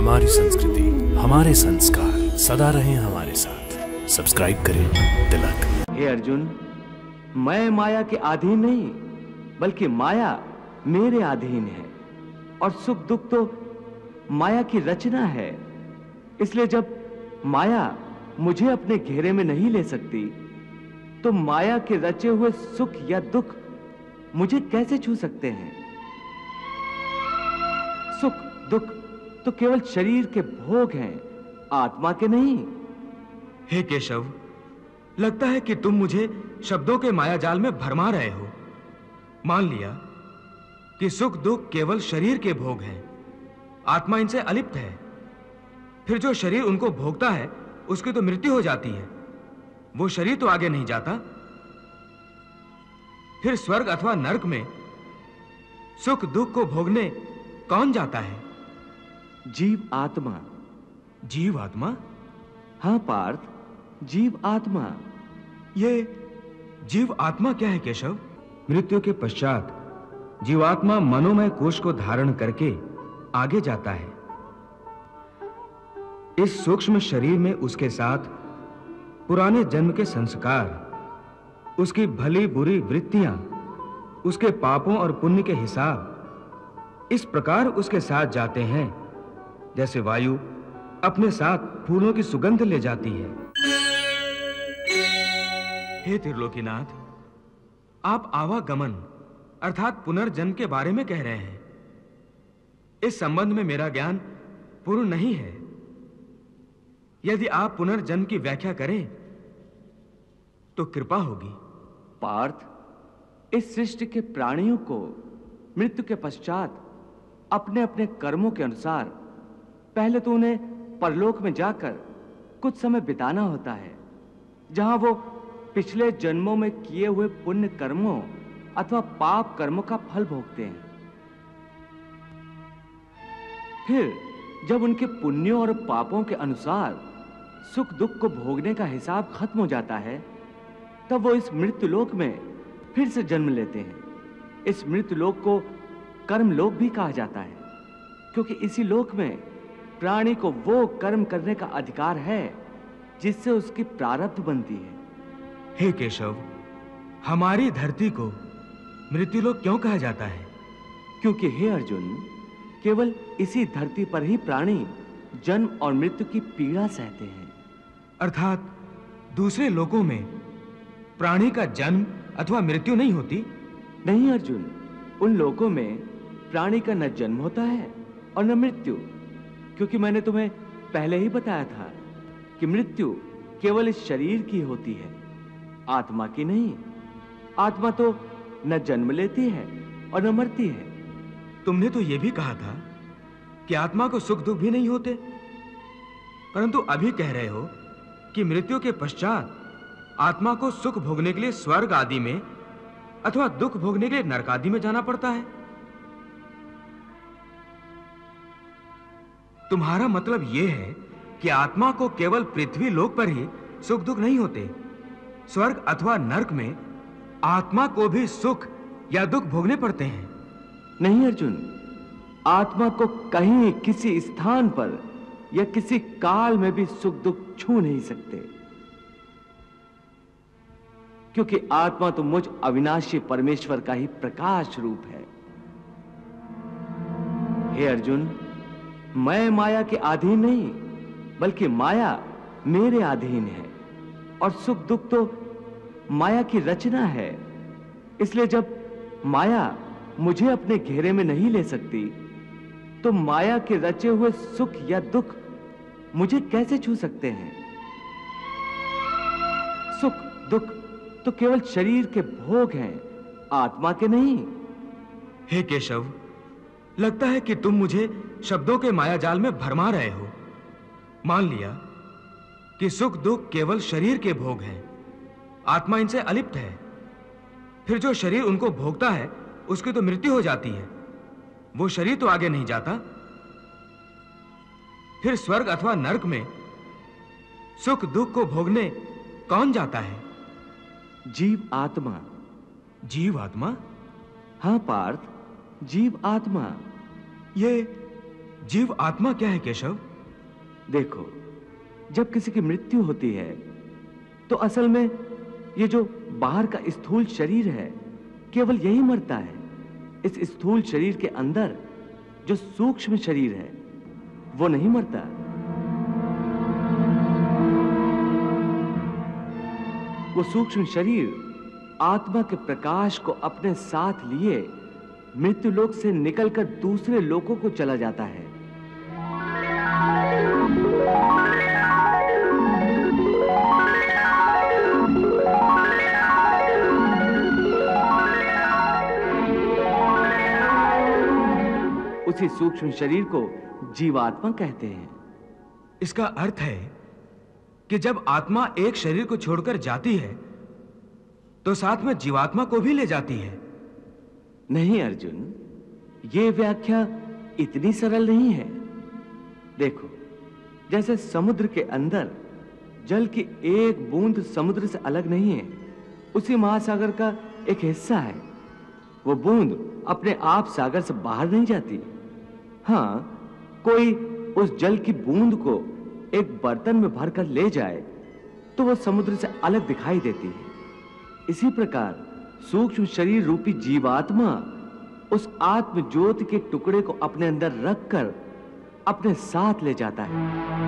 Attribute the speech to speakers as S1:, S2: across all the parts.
S1: हमारी संस्कृति, हमारे संस्कार सदा रहें हमारे साथ। सब्सक्राइब करें तिलक।
S2: हे अर्जुन, मैं माया के अधीन नहीं, बल्कि माया मेरे अधीन है, और सुख दुख तो माया की रचना है। इसलिए जब माया मुझे अपने घेरे में नहीं ले सकती, तो माया के रचे हुए सुख या दुख मुझे कैसे छू सकते हैं? सुख दुख तो केवल शरीर के भोग हैं, आत्मा के नहीं।
S3: हे केशव, लगता है कि तुम मुझे शब्दों के मायाजाल में भरमा रहे हो। मान लिया कि सुख दुख केवल शरीर के भोग हैं, आत्मा इनसे अलिप्त है। फिर जो शरीर उनको भोगता है उसकी तो मृत्यु हो जाती है, वो शरीर तो आगे नहीं जाता। फिर स्वर्ग अथवा नरक में सुख दुख को भोगने कौन जाता है?
S2: जीव आत्मा।
S3: जीव आत्मा?
S2: हाँ पार्थ, जीव आत्मा।
S3: ये जीव आत्मा क्या है केशव? मृत्यु के पश्चात जीवात्मा मनोमय कोश को धारण करके आगे जाता है। इस सूक्ष्म शरीर में उसके साथ पुराने जन्म के संस्कार, उसकी भली बुरी वृत्तियां, उसके पापों और पुण्य के हिसाब इस प्रकार उसके साथ जाते हैं जैसे वायु अपने साथ फूलों की सुगंध ले जाती है। हे त्रिलोकीनाथ, आप आवागमन अर्थात पुनर्जन्म के बारे में कह रहे हैं। इस संबंध में मेरा ज्ञान पूर्ण नहीं है। यदि आप पुनर्जन्म की व्याख्या करें तो कृपा होगी।
S2: पार्थ, इस सृष्टि के प्राणियों को मृत्यु के पश्चात अपने अपने कर्मों के अनुसार पहले तो उन्हें परलोक में जाकर कुछ समय बिताना होता है, जहां वो पिछले जन्मों में किए हुए पुण्य कर्मों अथवा पाप कर्मों का फल भोगते हैं। फिर जब उनके पुण्यों और पापों के अनुसार सुख दुख को भोगने का हिसाब खत्म हो जाता है, तब वो इस मृत्युलोक में फिर से जन्म लेते हैं। इस मृत्युलोक को कर्मलोक भी कहा जाता है, क्योंकि इसी लोक में प्राणी को वो कर्म करने का अधिकार है जिससे उसकी प्रारब्ध बनती है।
S3: हे केशव, हमारी धरती को मृत्युलोक क्यों कहा जाता है?
S2: क्योंकि हे अर्जुन, केवल इसी धरती पर ही प्राणी जन्म और मृत्यु की पीड़ा सहते हैं।
S3: अर्थात दूसरे लोकों में प्राणी का जन्म अथवा मृत्यु नहीं होती?
S2: नहीं अर्जुन, उन लोकों में प्राणी का न जन्म होता है और न मृत्यु, क्योंकि मैंने तुम्हें पहले ही बताया था कि मृत्यु केवल इस शरीर की होती है, आत्मा की नहीं। आत्मा तो न जन्म लेती है और न मरती है।
S3: तुमने तो यह भी कहा था कि आत्मा को सुख दुख भी नहीं होते, परंतु अभी कह रहे हो कि मृत्यु के पश्चात आत्मा को सुख भोगने के लिए स्वर्ग आदि में अथवा दुख भोगने के लिए नरक आदि में जाना पड़ता है। तुम्हारा मतलब यह है कि आत्मा को केवल पृथ्वी लोक पर ही सुख दुख नहीं होते, स्वर्ग अथवा नरक में आत्मा को भी सुख या दुख भोगने पड़ते हैं?
S2: नहीं अर्जुन, आत्मा को कहीं किसी स्थान पर या किसी काल में भी सुख दुख छू नहीं सकते, क्योंकि आत्मा तो मुझ अविनाशी परमेश्वर का ही प्रकाश रूप है। हे अर्जुन, मैं माया के अधीन नहीं, बल्कि माया मेरे अधीन है, और सुख दुख तो माया की रचना है। इसलिए जब माया मुझे अपने घेरे में नहीं ले सकती, तो माया के रचे हुए सुख या दुख मुझे कैसे छू सकते हैं? सुख दुख तो केवल शरीर के भोग हैं, आत्मा के नहीं।
S3: हे केशव, लगता है कि तुम मुझे शब्दों के मायाजाल में भरमा रहे हो। मान लिया कि सुख दुख केवल शरीर के भोग हैं, आत्मा इनसे अलिप्त है। फिर जो शरीर उनको भोगता है उसकी तो मृत्यु हो जाती है, वो शरीर तो आगे नहीं जाता। फिर स्वर्ग अथवा नरक में सुख दुख को भोगने कौन जाता है?
S2: जीव आत्मा।
S3: जीव आत्मा?
S2: हाँ पार्थ, जीव आत्मा।
S3: ये जीव आत्मा क्या है केशव?
S2: देखो, जब किसी की मृत्यु होती है तो असल में ये जो बाहर का स्थूल शरीर है केवल यही मरता है। इस स्थूल शरीर के अंदर जो सूक्ष्म शरीर है वो नहीं मरता। वो सूक्ष्म शरीर आत्मा के प्रकाश को अपने साथ लिए मृत्यु लोक से निकलकर दूसरे लोकों को चला जाता है। उसी सूक्ष्म शरीर को जीवात्मा कहते हैं।
S3: इसका अर्थ है कि जब आत्मा एक शरीर को छोड़कर जाती है तो साथ में जीवात्मा को भी ले जाती है।
S2: नहीं अर्जुन, ये व्याख्या इतनी सरल नहीं है। देखो, जैसे समुद्र के अंदर जल की एक बूंद समुद्र से अलग नहीं है, उसी महासागर का एक हिस्सा है। वो बूंद अपने आप सागर से बाहर नहीं जाती। हाँ, कोई उस जल की बूंद को एक बर्तन में भरकर ले जाए तो वो समुद्र से अलग दिखाई देती है। इसी प्रकार सूक्ष्म शरीर रूपी जीवात्मा उस आत्म ज्योति के टुकड़े को अपने अंदर रखकर अपने साथ ले जाता है।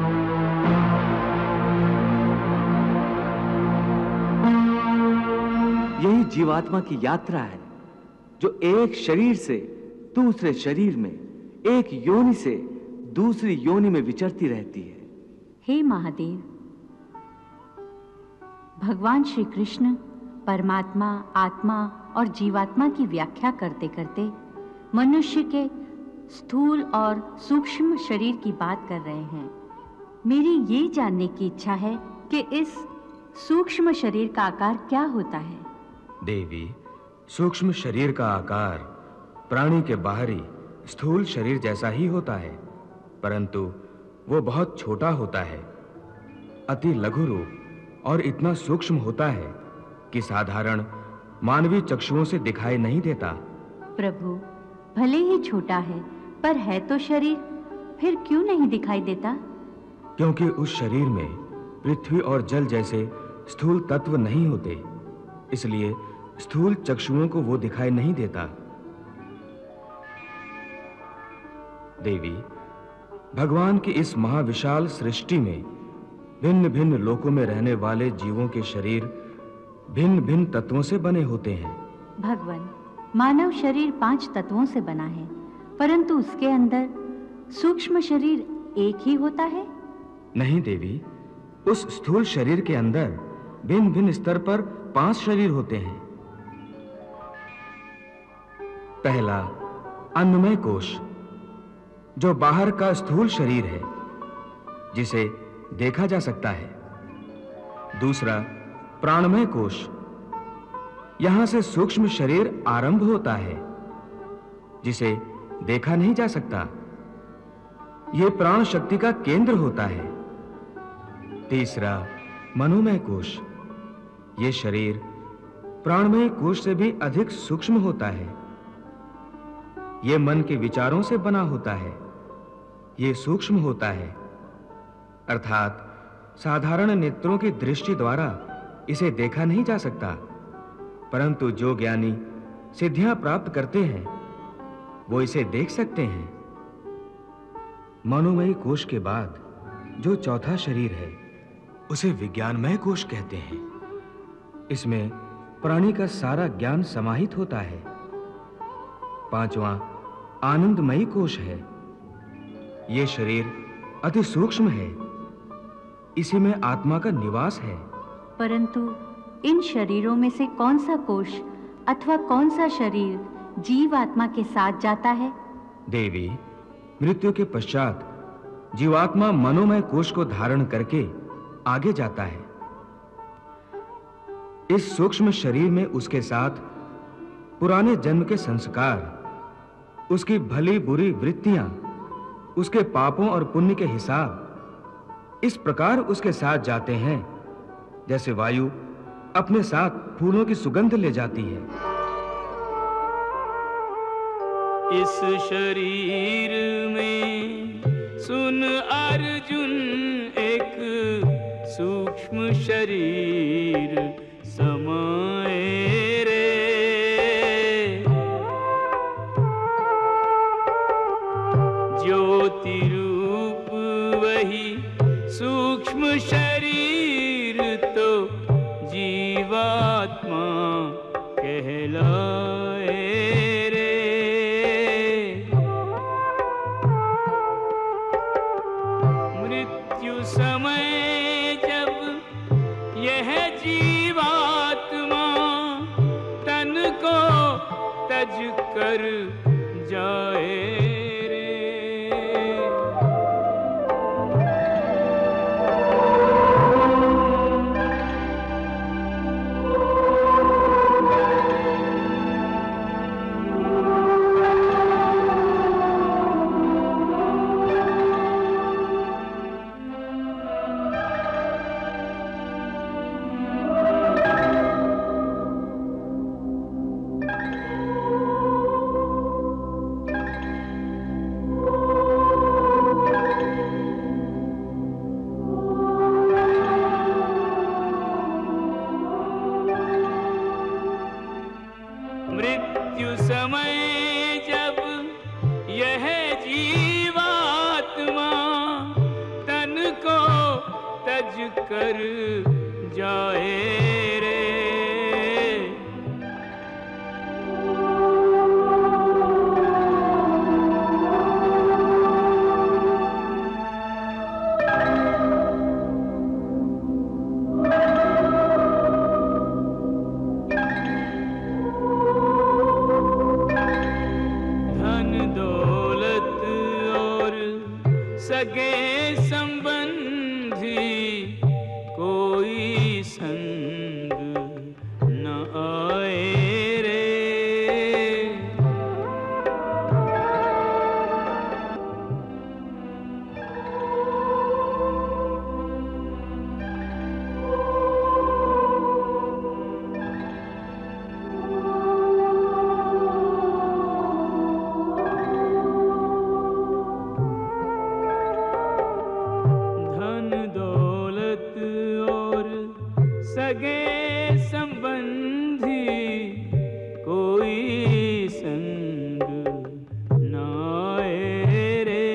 S2: यही जीवात्मा की यात्रा है जो एक शरीर से दूसरे शरीर में, एक योनि से दूसरी योनि में विचरती रहती है।
S4: हे महादेव, भगवान श्री कृष्ण परमात्मा, आत्मा और जीवात्मा की व्याख्या करते करते मनुष्य के स्थूल और सूक्ष्म शरीर की बात कर रहे हैं। मेरी ये जानने की इच्छा है कि इस सूक्ष्म शरीर का आकार क्या होता है?
S3: देवी, सूक्ष्म शरीर का आकार प्राणी के बाहरी स्थूल शरीर जैसा ही होता है, परंतु वो बहुत छोटा होता है, अति लघु रूप और इतना सूक्ष्म होता है कि साधारण मानवीय चक्षुओं से दिखाई नहीं देता।
S4: प्रभु, भले ही छोटा है पर है तो शरीर, फिर क्यों नहीं दिखाई देता?
S3: क्योंकि उस शरीर में पृथ्वी और जल जैसे स्थूल तत्व नहीं होते, इसलिए स्थूल चक्षुओं को वो दिखाई नहीं देता। देवी, भगवान की इस महाविशाल सृष्टि में भिन्न-भिन्न लोकों में रहने वाले जीवों के शरीर भिन्न-भिन्न तत्वों से बने होते हैं।
S4: भगवान, मानव शरीर 5 तत्वों से बना है, परंतु उसके अंदर सूक्ष्म शरीर एक ही होता है।
S3: नहीं देवी, उस स्थूल शरीर के अंदर भिन्न-भिन्न स्तर पर 5 शरीर होते हैं। पहला, अन्नमय कोश, जो बाहर का स्थूल शरीर है, जिसे देखा जा सकता है। दूसरा, प्राणमय कोश, यहां से सूक्ष्म शरीर आरंभ होता है, जिसे देखा नहीं जा सकता। यह प्राण शक्ति का केंद्र होता है। तीसरा, मनोमय कोश, यह शरीर प्राणमय कोश से भी अधिक सूक्ष्म होता है। यह मन के विचारों से बना होता है, यह सूक्ष्म होता है, अर्थात साधारण नेत्रों की दृष्टि द्वारा इसे देखा नहीं जा सकता, परंतु जो ज्ञानी सिद्धियां प्राप्त करते हैं वो इसे देख सकते हैं। मनोमय कोश के बाद जो चौथा शरीर है उसे विज्ञानमय कोश कहते हैं। इसमें प्राणी का सारा ज्ञान समाहित होता है। पांचवां, आनंदमयी कोश है। यह शरीर अति सूक्ष्म है, इसी में आत्मा का निवास है।
S4: परंतु इन शरीरों में से कौन सा कोश अथवा कौन सा शरीर जीव आत्मा के साथ जाता है?
S3: देवी, मृत्यु के पश्चात जीवात्मा मनोमय कोश को धारण करके आगे जाता है। इस सूक्ष्म शरीर में उसके साथ पुराने जन्म के संस्कार, उसकी भली बुरी वृत्तियां, उसके पापों और पुण्य के हिसाब इस प्रकार उसके साथ जाते हैं जैसे वायु अपने साथ फूलों की सुगंध ले जाती है।
S5: इस शरीर में सुन अर्जुन एक सूक्ष्म शरीर समाए रे। ज्योति रूप वही सूक्ष्म शरीर तो जीवात्मा कहलाए रे। मृत्यु समय जब यह जीवात्मा तन को तज कर जाए रे। मृत्यु समय जब यह जीवात्मा तन को तज कर जाए रे। सगे संबंधी कोई संग न आए रे। सगे संबंधी कोई संग न आए रे।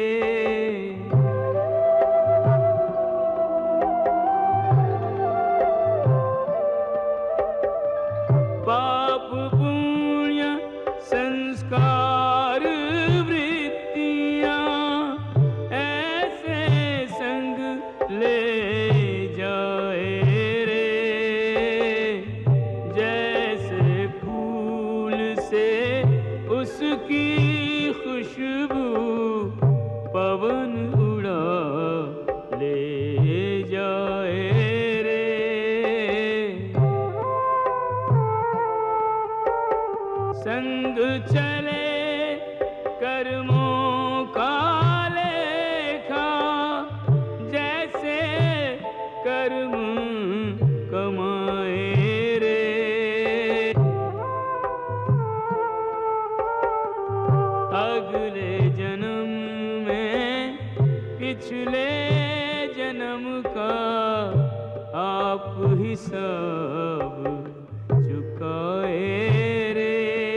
S5: पाप पुण्य संस्कार वृत्तियां ऐसे संग ले जाए उसकी खुशबू पवन उड़ा ले जाए रे। संग चले कर्मों का लेखा जैसे कर्म कमाए रे। अगले जन्म में पिछले जन्म का आप हिसाब चुकाए रे।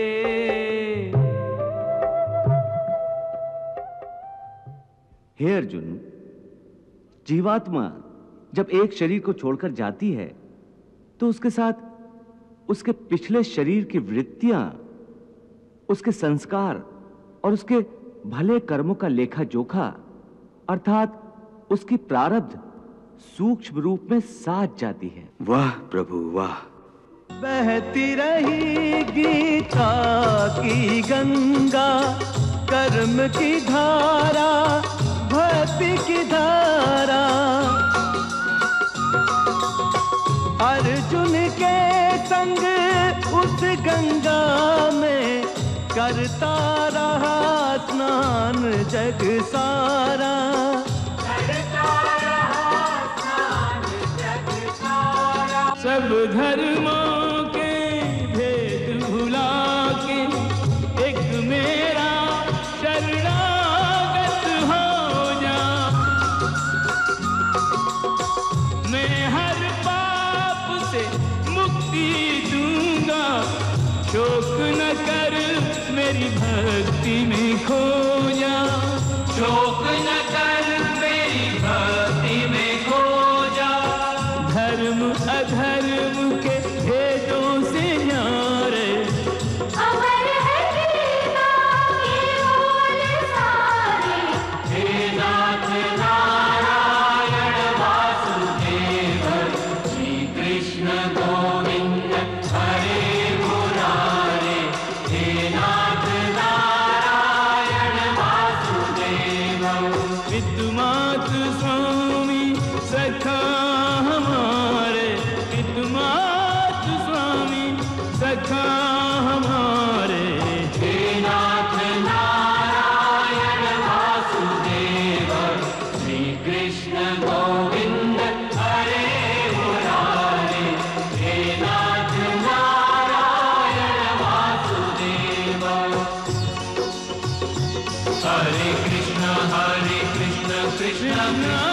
S2: हे अर्जुन, जीवात्मा जब एक शरीर को छोड़कर जाती है तो उसके साथ उसके पिछले शरीर की वृत्तियां, उसके संस्कार और उसके भले कर्मों का लेखा जोखा अर्थात उसकी प्रारब्ध सूक्ष्म रूप में साथ जाती है।
S6: वाह प्रभु वाह।
S7: बहती रही गीता की गंगा, कर्म की धारा भक्ति की धारा। अर्जुन के संग उस गंगा में करता रहा स्नान जग सारा।
S5: सब धर्मों के भेद भुला के एक में कर मेरी भक्ति में खो जा, शोक न कर मेरी भक्ति में खो जा। धर्म अधर्म के भेदों से न्यारे
S6: अमर है गीता के बोल सारे। हे नाथ नारायण वासुदेव, श्री कृष्ण गोविंद हरे मुरारे। हे नाथ नारायण वासुदेव।
S5: पितुमातु स्वामी सखा हमारे, पितुमातु स्वामी सखा हमारे।
S6: हे नाथ नारायण वासुदेव, श्री कृष्ण गोविंद हरे मुरारे। हे नाथ नारायण वासुदेव। हरे कृष्ण कृष्ण
S5: कृष्ण